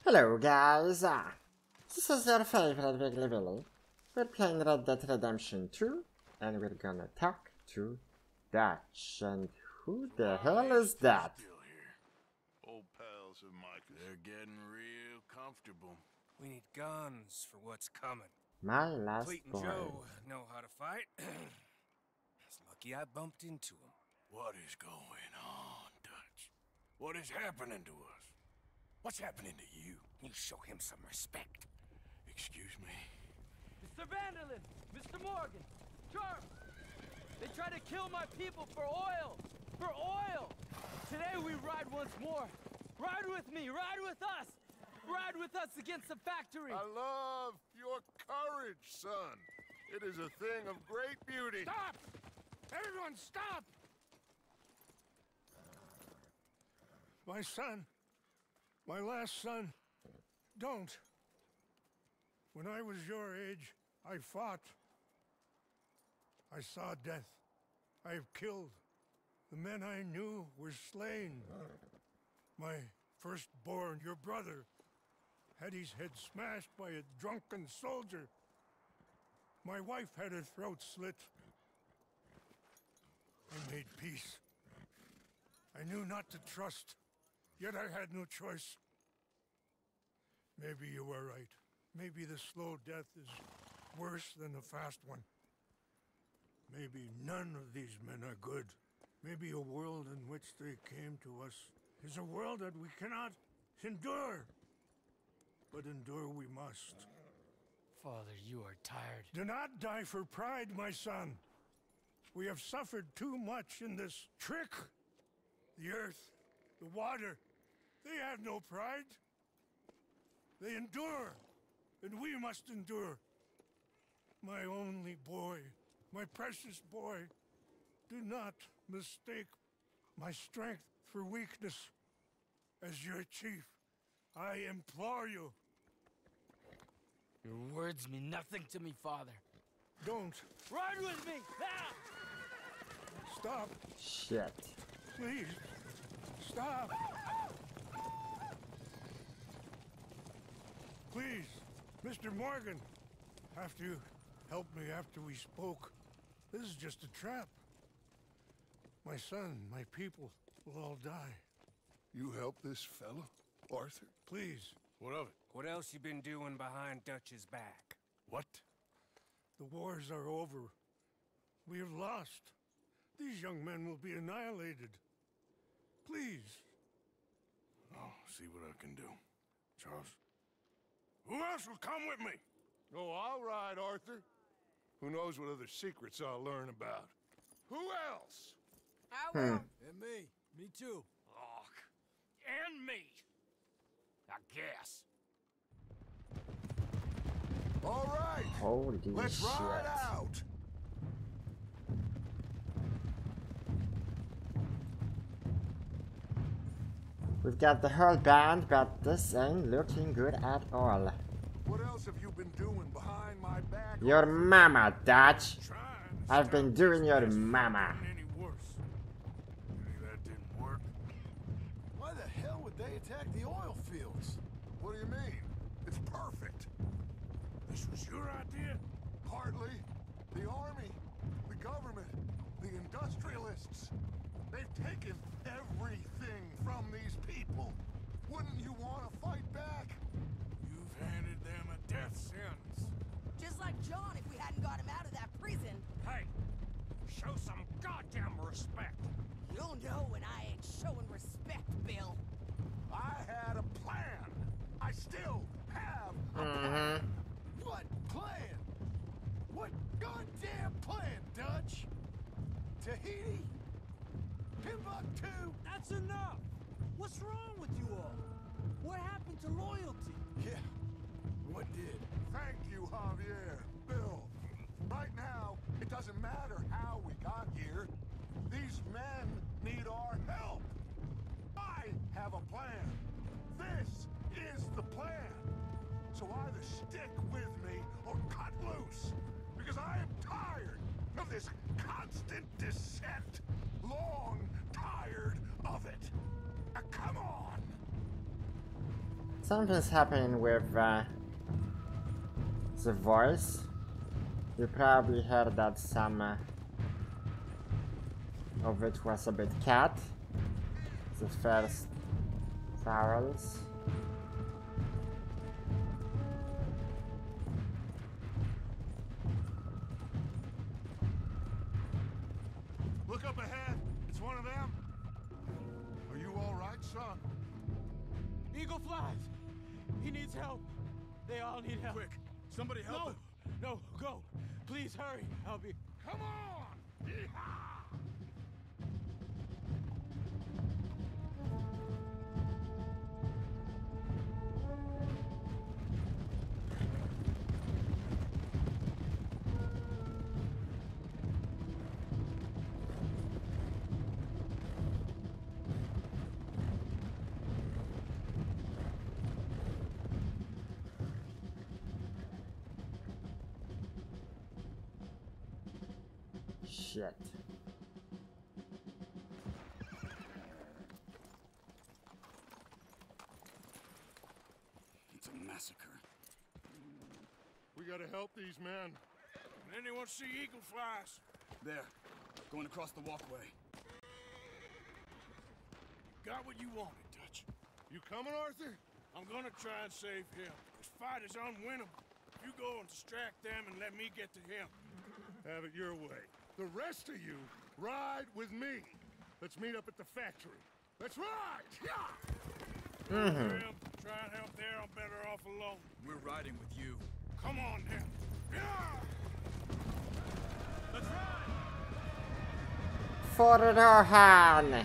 Hello guys, this is your favorite Wiggly Willy. We're playing Red Dead Redemption 2 and we're gonna talk to Dutch. And who the hell is that? Old pals of Micah's. They're getting real comfortable. We need guns for what's coming. My last Cleet and boy. Joe know how to fight. It's lucky I bumped into them. What is going on, Dutch? What is happening to us? What's happening to you? You show him some respect. Excuse me. Mr. Vanderlyn! Mr. Morgan! Charles! They try to kill my people for oil! For oil! Today we ride once more! Ride with me! Ride with us! Ride with us against the factory! I love your courage, son. It is a thing of great beauty. Stop! Everyone stop! My son, my last son, don't. When I was your age, I fought. I saw death. I have killed. The men I knew were slain. My firstborn, your brother, had his head smashed by a drunken soldier. My wife had her throat slit. I made peace. I knew not to trust, yet I had no choice. Maybe you were right. Maybe the slow death is worse than the fast one. Maybe none of these men are good. Maybe a world in which they came to us is a world that we cannot endure. But endure we must. Father, you are tired. Do not die for pride, my son. We have suffered too much in this trick. The earth, the water, they have no pride. They endure, and we must endure. My only boy, my precious boy, do not mistake my strength for weakness. As your chief, I implore you. Your words mean nothing to me, Father. Don't. Ride with me! Ah! Stop. Shit. Please. Stop. Please, Mr. Morgan, after you helped me after we spoke, this is just a trap. My son, my people will all die. You help this fellow, Arthur? Please. What of it? What else you been doing behind Dutch's back? What? The wars are over. We have lost. These young men will be annihilated. Please. I'll see what I can do. Charles? Who else will come with me? Oh, I'll ride, Arthur. Who knows what other secrets I'll learn about? Who else? I will. And me. Me too. Oh, and me. I guess. All right. Holy Let's shit. ride out. We've got the whole band, but this ain't looking good at all. What else have you been doing behind my back? Your mama, Dutch. Trying to I've stop been doing this your mess from mama. getting any worse. Maybe that didn't work. Why the hell would they attack the oil fields? What do you mean? It's perfect. This was your idea? Hardly. The army, the government, the industrialists. They've taken everything from these people. Wouldn't you want to fight back? You've handed them a death sentence. Just like John if we hadn't got him out of that prison. Hey, show some goddamn respect. You'll know when I ain't showing respect, Bill. I had a plan. I still have a plan. What plan? What goddamn plan, Dutch? Tahiti? Timbuktu? That's enough! What's wrong with you all? What happened to loyalty? Yeah. What did? Thank you, Javier. Bill. Right now, it doesn't matter how we got here. These men need our help. I have a plan. This is the plan. So either stick with me or cut loose. Because I am tired of this constant descent. Long tired of it. Now, come on. Something's happening with the voice. You probably heard that some of it was a bit cat. The first vowels. Look up ahead. It's one of them. Are you all right, son? Eagle flies! He needs help! They all need help. Quick, somebody help him. No, go! Please hurry! I'll be... Come on! Yeehaw! Shit. It's a massacre. We gotta help these men. Can anyone see eagle flies? There, going across the walkway. Got what you wanted, Dutch. You coming, Arthur? I'm gonna try and save him. This fight is unwinnable. You go and distract them and let me get to him. Have it your way. The rest of you, ride with me. Let's meet up at the factory. Let's ride! Yeah! Grim, try and help there. I'm better off alone. We're riding with you. Come on, then. Yeah! Let's ride! For Rohan!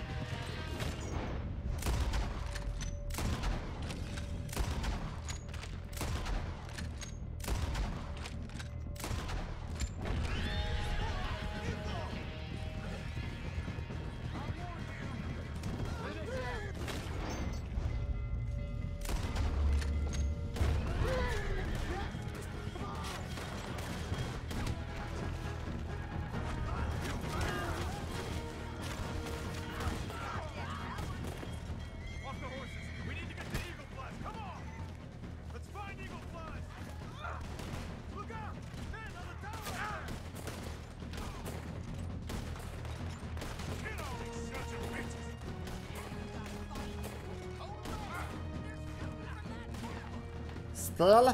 Still?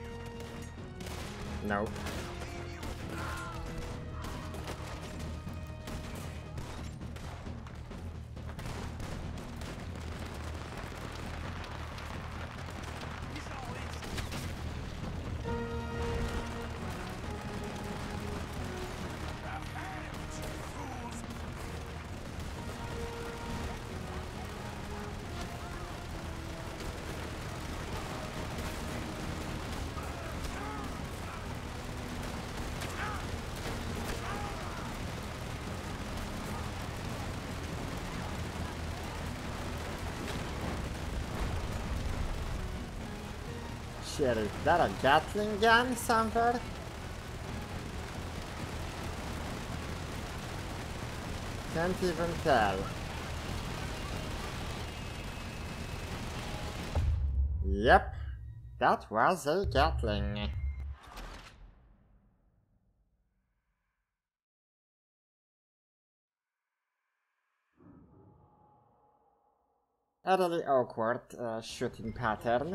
No. Shit, is that a Gatling gun somewhere? Can't even tell. Yep, that was a Gatling. A really awkward shooting pattern.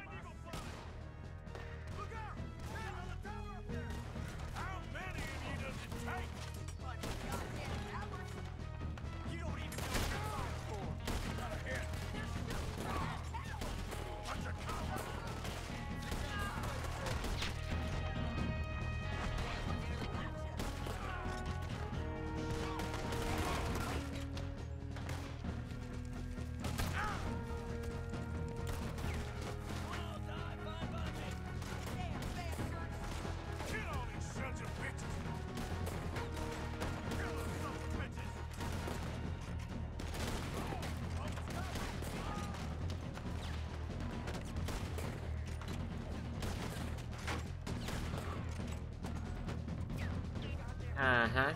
Uh-huh.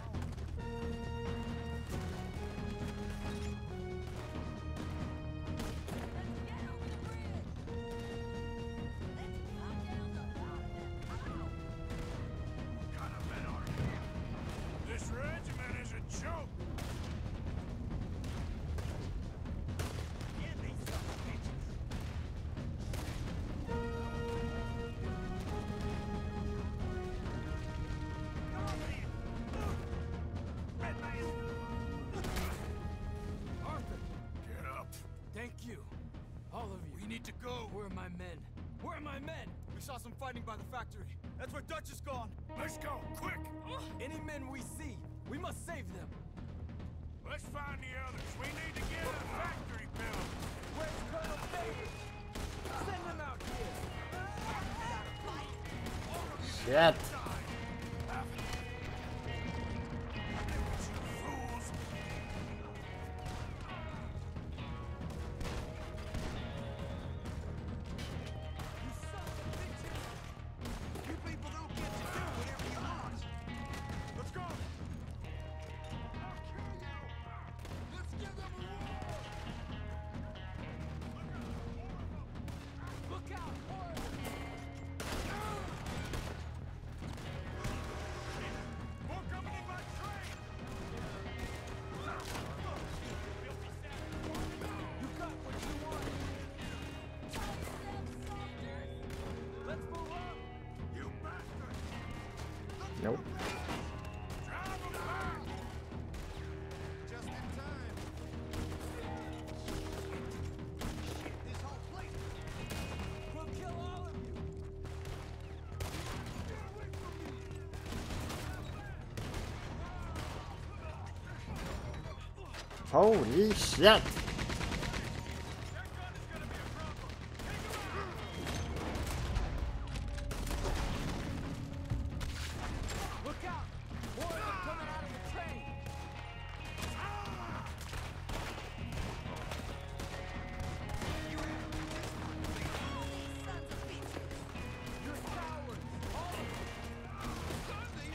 need to go. Where are my men? Where are my men? We saw some fighting by the factory. That's where Dutch is gone. Let's go, quick! Any men we see, we must save them. Let's find the others. We need to get a factory built. Where's Colonel Davis? Send him out here. Shit. Fools! You sons of bitches! You people don't get to do whatever you want. Let's go! I'll kill you! Let's give them a war! Look out! More coming in by train! You got what you wanted. Let's move up. You bastard! Nope. Drive them back! Just in time. This whole place. We'll kill all of you. Get away from me! Holy shit. That gun is gonna be a problem. Take him out! Look out! More of them coming out of the train. Sons of bitches. You're cowards. All of you.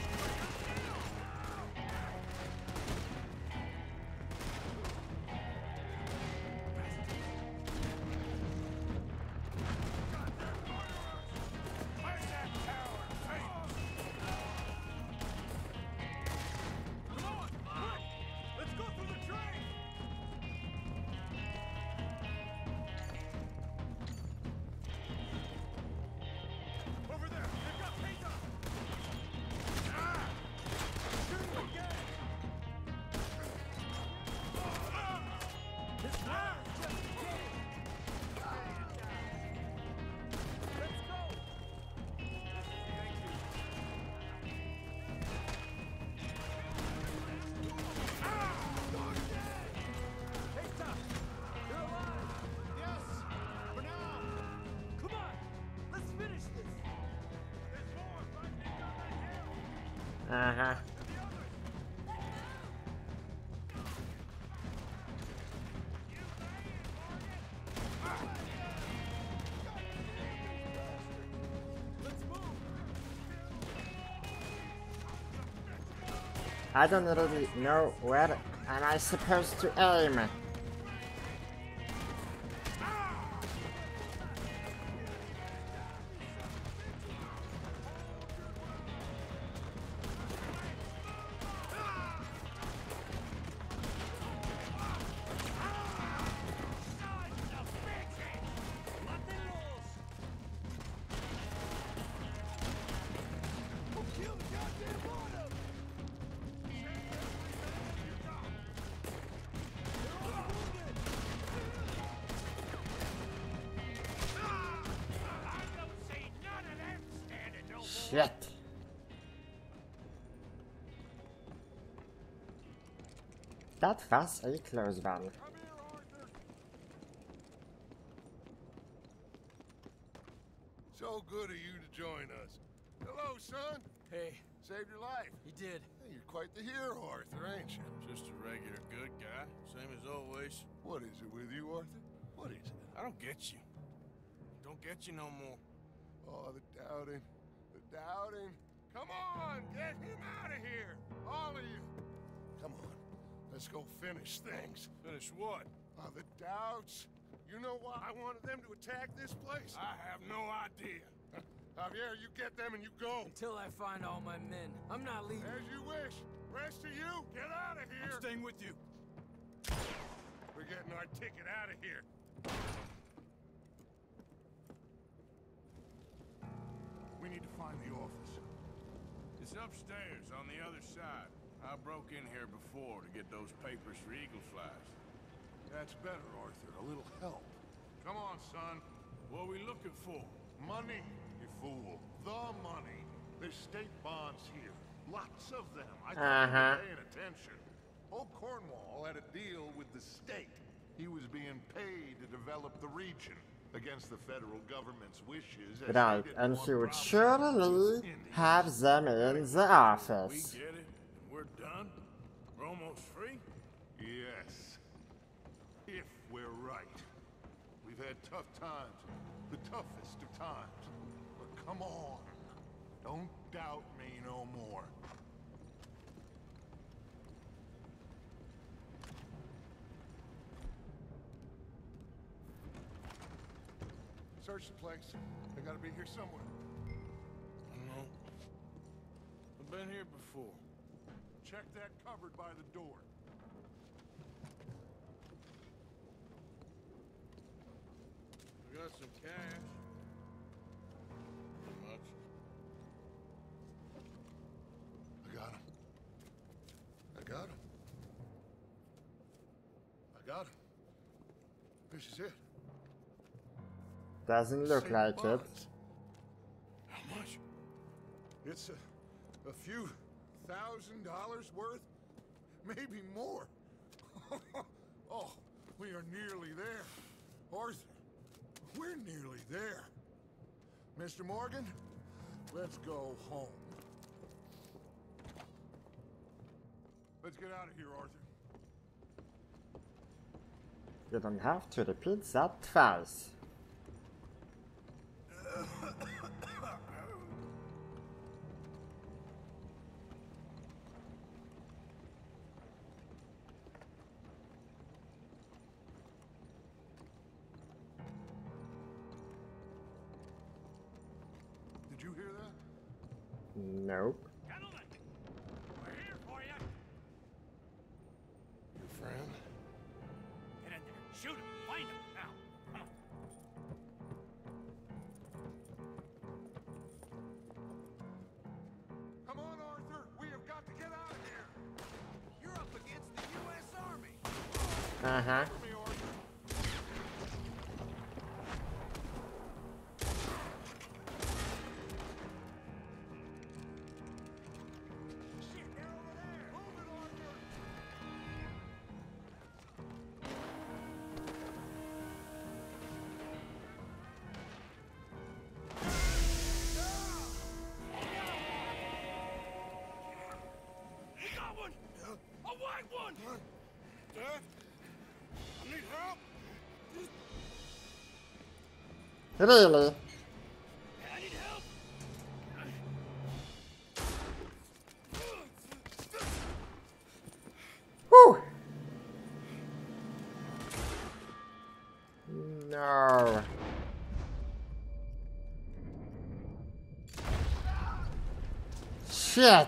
Where's that tower? Hey! Come on! Quick! Let's go through the train! Over there! They've got paint on! Ah! Shoot them again! This war is just beginning. Let's go. Hey, Tough. You're alive. Yes! For now! Come on. Let's finish this. There's more fighting down that hill! Uh-huh. And the others! Let's move. I don't really know where am I supposed to aim. Kill the goddamn one of them! Shit. That was a close one. Come here, Arthur! So good of you to join us. Hello, son. Hey, Saved your life. he did. Hey, you're quite the hero, Arthur, ain't you? Just a regular good guy, same as always. What is it with you, Arthur? What is it? I don't get you. Don't get you no more. Oh, the doubting. The doubting. Come on, get him out of here. All of you. Come on. Let's go finish things. Finish what? The doubts. You know why I wanted them to attack this place? I have no idea. Javier, you get them and you go. Until I find all my men, I'm not leaving. As you wish. Rest of you, get out of here. I'm staying with you. We're getting our ticket out of here. We need to find the office. It's upstairs on the other side. I broke in here before to get those papers for Eagle Flies. That's better, Arthur. A little help. Come on, son. What are we looking for? Money, you fool. The money. There's state bonds here. Lots of them. I thought you were paying attention. Old Cornwall had a deal with the state. He was being paid to develop the region against the federal government's wishes. As Right, they didn't and want he would problems surely with Indians. have them in the We office. get it. We're done. We're almost free. Yes. If we're right. We've had tough times. The toughest of times. But come on. Don't doubt me no more. Search the place. They gotta be here somewhere. No. I've been here before. Check that cupboard by the door. We got some cash. Not much. I got him. I got him. I got him. This is it. Doesn't look Same like it. bonds. How much? It's a few $1,000s worth, maybe more. Oh, we are nearly there. Arthur, we're nearly there. Mr. Morgan, let's go home. Let's get out of here, Arthur. You don't have to repeat that twice. Did you hear that? Nope. Gentlemen, we're here for you. Your friend? Get in there. Shoot him. Find him. Now. Come on. Come on, Arthur. We have got to get out of here. You're up against the U.S. Army. Uh-huh. For me, Arthur. Shit, they're over there. Move it, Arthur. We got one. A white one. Dad? I need help. Really? I need help. Whew. No. Shit.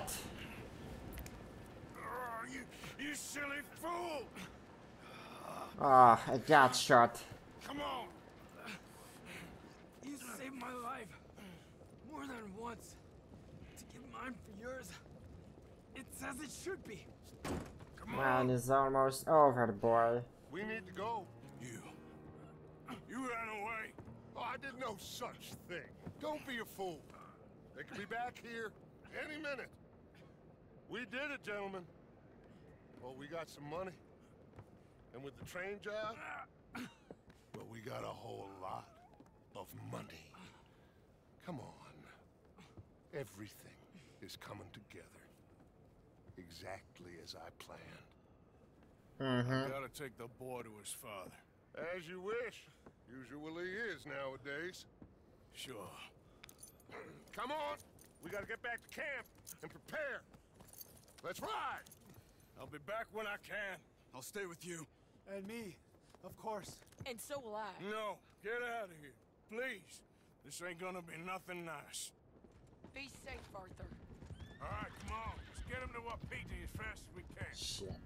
Oh, you silly fool! Ah, I got shot. Come on! You saved my life more than once. To give mine for yours, it's as it should be. Come Man, on! it's almost over, boy. We need to go. You ran away. Oh, I did no such thing. Don't be a fool. They could be back here any minute. We did it, gentlemen. Well, we got some money. And with the train job, well, we got a whole lot of money. Come on. Everything is coming together. Exactly as I planned. Mm-hmm. Gotta take the boy to his father. As you wish. Usually is nowadays. Sure. Come on. We gotta get back to camp and prepare. Let's ride. I'll be back when I can. I'll stay with you. And me, of course. And so will I. No, get out of here. Please. This ain't gonna be nothing nice. Be safe, Arthur. All right, come on. Let's get him to Wapiti as fast as we can. Shit.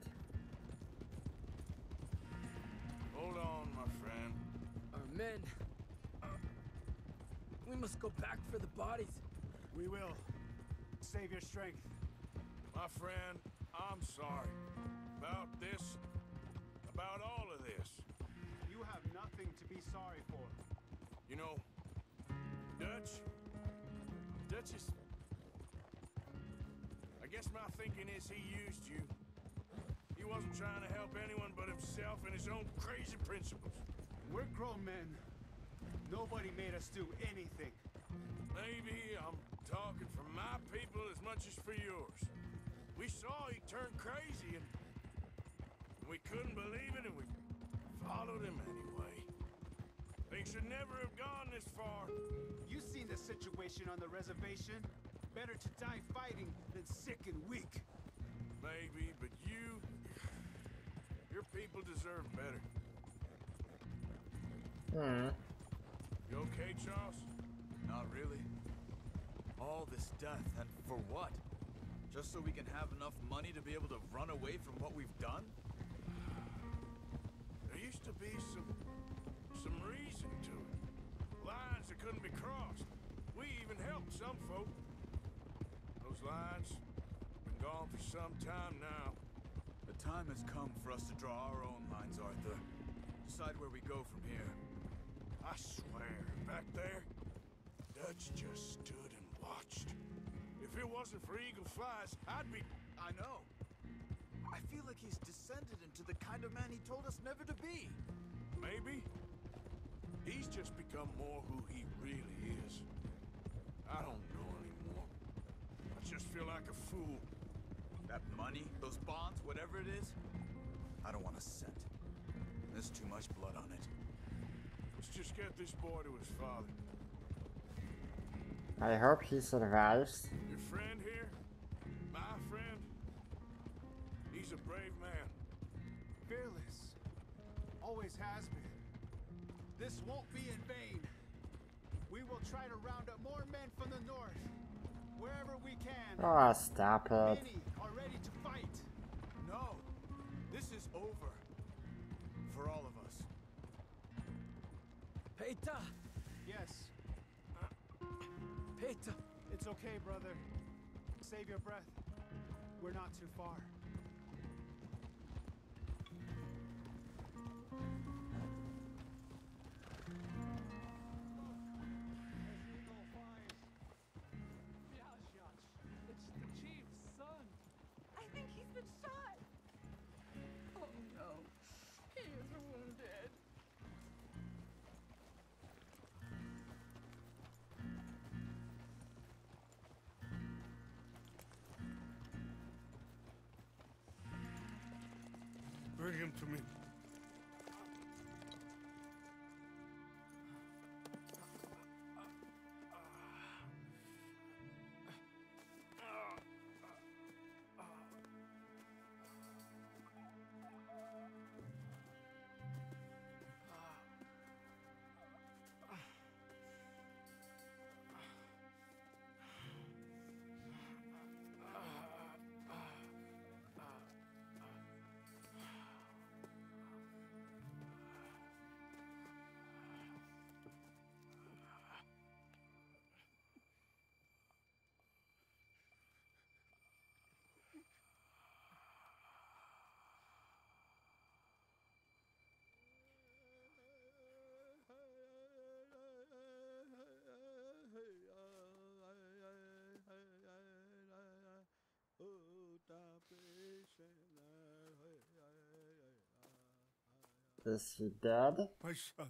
Hold on, my friend. Our men. We must go back for the bodies. We will. Save your strength. My friend, I'm sorry. About this. About all of this. You have nothing to be sorry for. You know, Dutch is... I guess my thinking is he used you. He wasn't trying to help anyone but himself and his own crazy principles. We're grown men. Nobody made us do anything. Maybe I'm talking for my people as much as for yours. We saw he turned crazy and we couldn't believe it and we followed him anyway. Things should never have gone this far. You seen the situation on the reservation? Better to die fighting than sick and weak. Maybe, but your people deserve better. You okay, Charles? Not really. All this death, and for what? Just so we can have enough money to be able to run away from what we've done? There used to be some reason to it. Lines that couldn't be crossed. We even helped some folk. Those lines been gone for some time now. The time has come for us to draw our own lines, Arthur. Decide where we go from here. I swear, back there, Dutch just stood and watched. If it wasn't for Eagle Flies, I'd be... I know. I feel like he's descended into the kind of man he told us never to be. Maybe. He's just become more who he really is. I don't know anymore. I just feel like a fool. That money, those bonds, whatever it is, I don't want a cent. There's too much blood on it. Let's just get this boy to his father. I hope he survives. Your friend here, my friend, he's a brave man. Fearless. Always has been. This won't be in vain. We will try to round up more men from the north. Wherever we can. Oh, stop it. Many are ready to fight. No, this is over. For all of us. Peter! Yes. Peter! It's okay, brother. Save your breath. We're not too far. It's the chief's son! I think he's been shot. Oh no, he is wounded. Bring him to me. Is he dead? My son.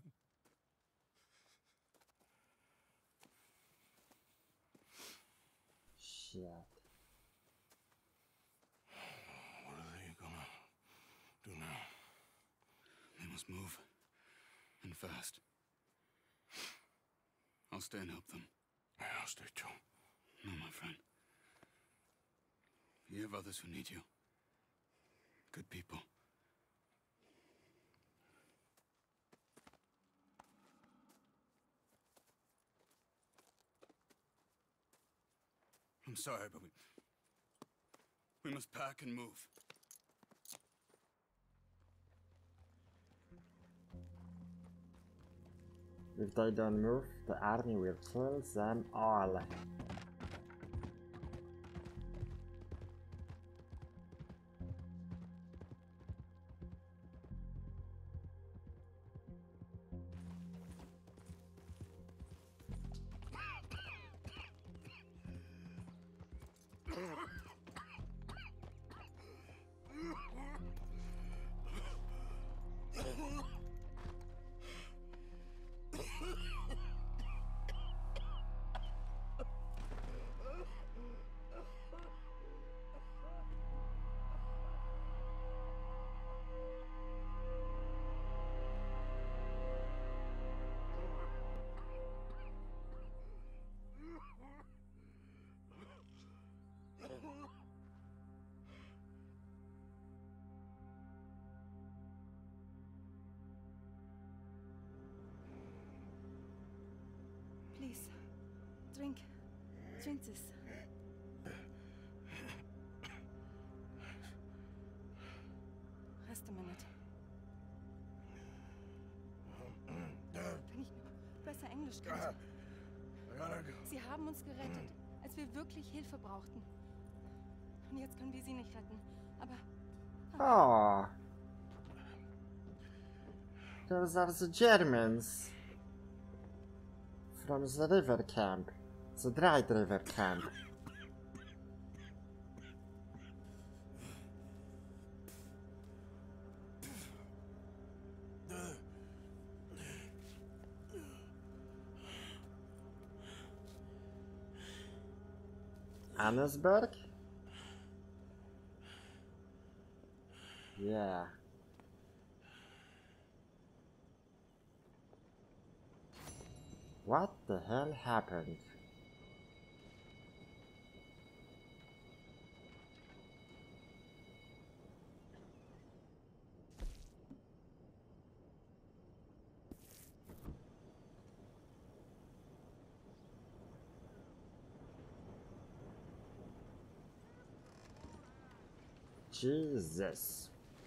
Shit. What are they gonna do now? They must move. And fast. I'll stay and help them. Yeah, I'll stay too. No, my friend. You have others who need you. Good people. I'm sorry, but we must pack and move. If they don't move, the army will kill them all. Please, drink. Drink this. Rest a minute. Wenn ich nur besser Englisch könnte. Sie haben uns gerettet, als wir wirklich Hilfe brauchten. Und jetzt können wir sie nicht retten. Aber... Oh. Those are the Germans. From the river camp. The dried river camp. Annesburg? Yeah. What the hell happened? Jesus.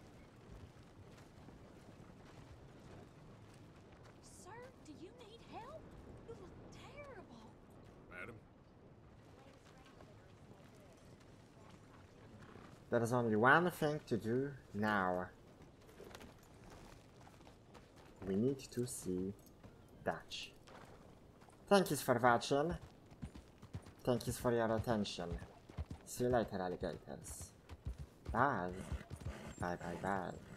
Sir, do you need help? You look terrible. Madam? There is only one thing to do now. We need to see Dutch. Thank you for watching. Thank you for your attention. See you later, alligators. Bye. Bye, bye, bye.